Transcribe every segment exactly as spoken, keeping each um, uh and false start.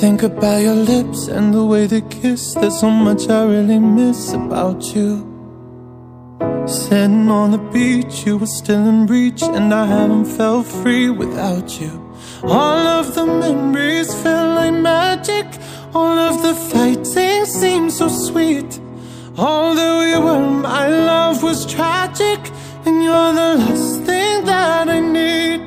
think about your lips and the way they kiss. There's so much I really miss about you. Sitting on the beach, you were still in reach, and I haven't felt free without you. All of the memories feel like magic. All of the fighting seems so sweet. All that we were, my love, was tragic, and you're the last thing that I need.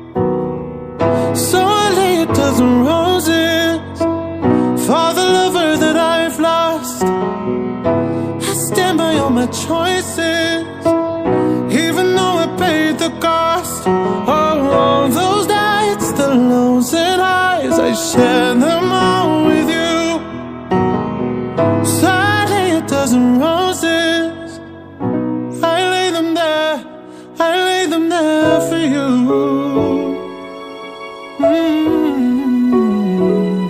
So I lay a dozen roses for the lover that I've lost. I stand by all my choices, even though I paid the cost. Oh, all those nights, the lows and highs, I share them all with you. So I lay a dozen roses, I lay them there, I lay them there for you. Mm-hmm.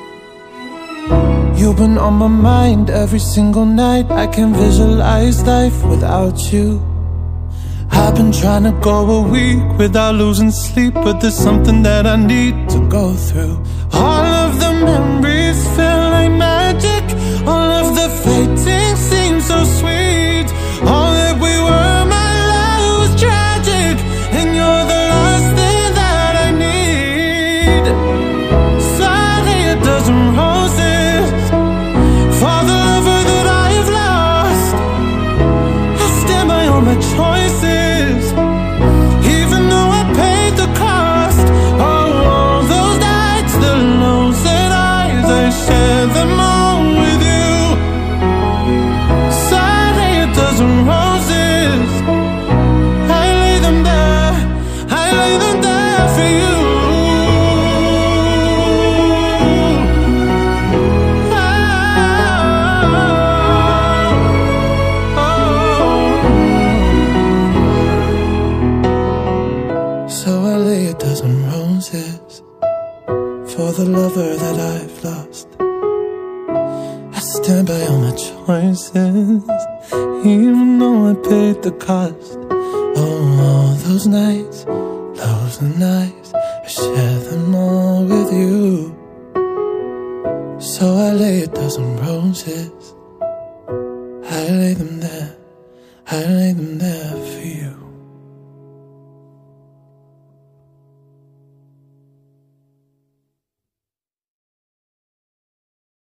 You've been on my mind every single night. I can't visualize life without you. I've been trying to go a week without losing sleep, but there's something that I need to go through. All of the memories feel like magic. All of the fighting seems so sweet. All that we were, my love, was tragic, and you're the last thing that I need. So I lay a dozen roses for the lover that I have lost. I stand by all my choices, even though I paid the cost. Oh, all those nights, the lows and highs, I share them all with you. So I lay a dozen roses, I lay them there, I lay them there for you. So I lay a dozen roses for the lover that I've lost. I stand by all my choices, even though I paid the cost. Oh, all those nights, those are nights, I share them all with you. So I lay a dozen roses, I lay them there, I lay them there for you.